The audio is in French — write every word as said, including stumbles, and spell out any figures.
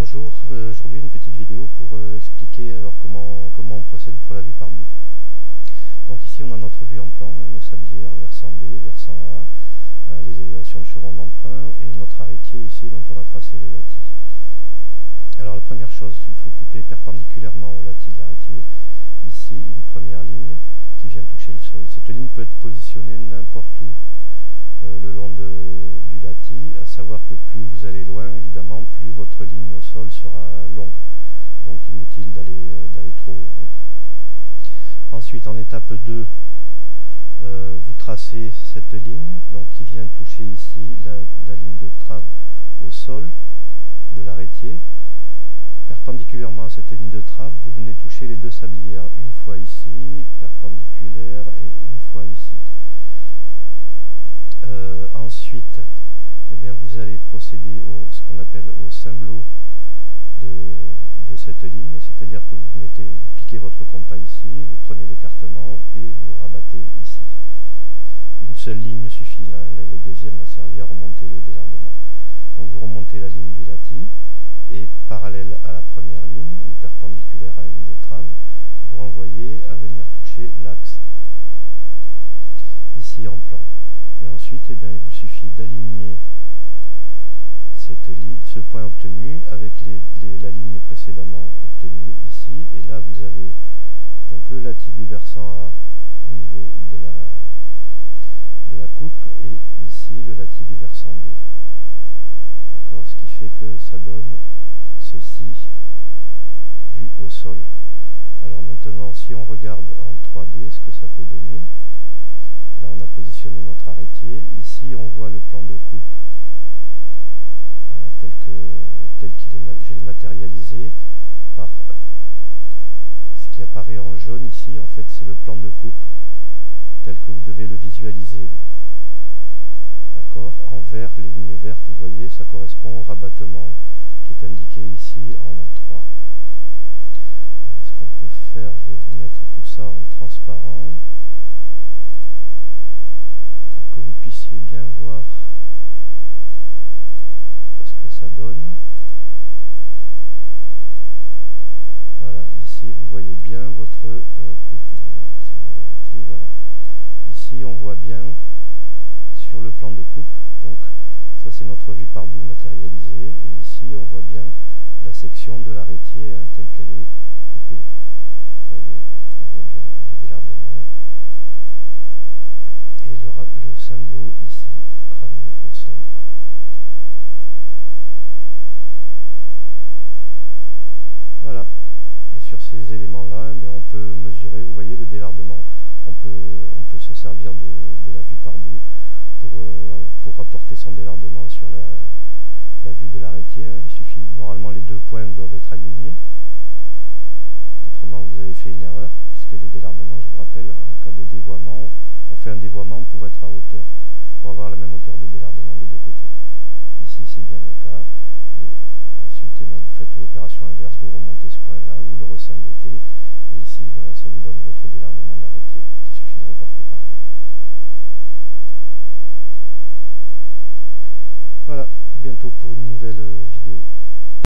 Bonjour, euh, aujourd'hui une petite vidéo pour euh, expliquer alors comment, comment on procède pour la vue par bout. Donc ici on a notre vue en plan, hein, nos sablières, versant B, versant A, euh, les élévations de chevron d'emprunt et notre arrêtier ici dont on a tracé le latis. Alors la première chose, il faut couper perpendiculairement au latis de l'arrêtier, ici une première ligne qui vient toucher le sol. Cette ligne peut être positionnée n'importe où euh, le long de, du latis, à savoir que plus vous allez loin, évidemment, plus votre ligne au sol sera longue. Donc inutile d'aller euh, d'aller trop haut. Hein. Ensuite, en étape deux, euh, vous tracez cette ligne donc, qui vient toucher ici la, la ligne de trave au sol de l'arrêtier. Perpendiculairement à cette ligne de trave, vous venez toucher les deux sablières, une fois ici, perpendiculaire, et une fois ici. Euh, ensuite, eh bien, vous allez procéder au ce qu'on appelle au cymblot de, de cette ligne, c'est-à-dire que vous mettez, vous piquez votre compas ici, vous prenez l'écartement et vous rabattez ici. Une seule ligne suffit là, hein, le deuxième a servi à remonter le délardement. Donc vous remontez la ligne du latis et parallèle à la première ligne ou perpendiculaire à la ligne de trave, vous renvoyez à venir toucher l'axe ici en plan. Et ensuite, eh bien, il vous suffit d'aligner cette ligne, ce point obtenu avec les, les, la ligne précédemment obtenue ici. Et là, vous avez donc le latis du versant A au niveau de la, de la coupe et ici le latis du versant B. D'accord ? Ce qui fait que ça donne ceci, vu au sol. Alors maintenant, si on regarde en trois D ce que ça peut donner, là on a positionné notre arrêtier, ici on voit le plan de coupe hein, tel que tel qu'il est, je l'ai matérialisé par ce qui apparaît en jaune ici, en fait c'est le plan de coupe tel que vous devez le visualiser vous. D'accord ? En vert, les lignes vertes, vous voyez, ça correspond au rabattement qui est indiqué ici en trois. Voilà ce qu'on peut faire, je vais vous mettre tout ça en transparent pour que vous puissiez bien voir ce que ça donne. Voilà, ici vous voyez bien votre euh, coupe, c'est le mauvais outil, voilà. Ici on voit bien sur le plan de coupe, donc ça c'est notre vue par bout matérialisée, et ici on voit bien la section de l'arrêtier hein, telle qu'elle est coupée. Vous voyez, on voit bien les délardements et le, le cymblot ici ramené au sol. Voilà, et sur ces éléments là, eh on peut mesurer, vous voyez le délardement, on peut, on peut se servir de, de la vue par bout pour, euh, pour rapporter son délardement sur la, la vue de l'arrêtier. Hein. Il suffit, normalement les deux points doivent être alignés, autrement vous avez fait une erreur, puisque les délardements, je vous rappelle, en cas de dévoiement, on fait un dévoiement pour être à hauteur, pour avoir la même hauteur de délardement des deux côtés. Ici c'est bien le cas, et ensuite eh bien, vous faites l'opération inverse, vous remontez ce point là, vous le resymblotez, et ici voilà, ça vous donne votre délardement d'arrêtier, il suffit de reporter parallèle. Voilà, à bientôt pour une nouvelle vidéo.